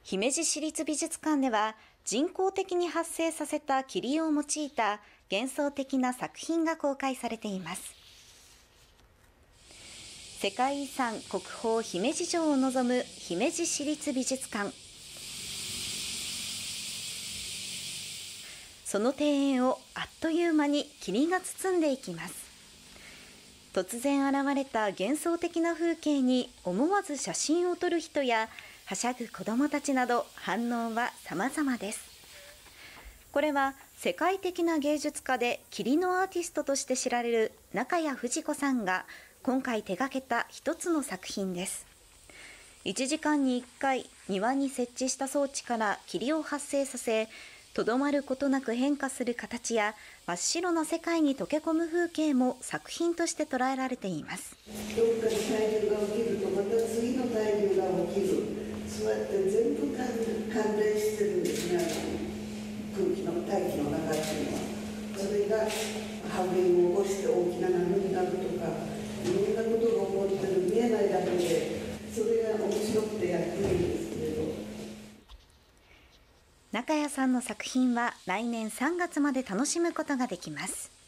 姫路市立美術館では人工的に発生させた霧を用いた幻想的な作品が公開されています。世界遺産国宝姫路城を望む姫路市立美術館。その庭園をあっという間に霧が包んでいきます。突然現れた幻想的な風景に思わず写真を撮る人やはしゃぐ子どもたちなど反応は様々です。これは世界的な芸術家で霧のアーティストとして知られる中谷藤子さんが今回手掛けた一つの作品です。1時間に1回庭に設置した装置から霧を発生させ、とどまることなく変化する形や真っ白な世界に溶け込む風景も作品として捉えられています。 どっかに対流が起きるとまた次の対流が起きる、そうやって全部関連してるんですね、空気の大気の中っていうのは。それがハウリングを起こして大きな波になるとか、いろんなことが起こってる、見えないだけで、それが面白くてやってるんですけれど。 中谷さんの作品は来年3月まで楽しむことができます。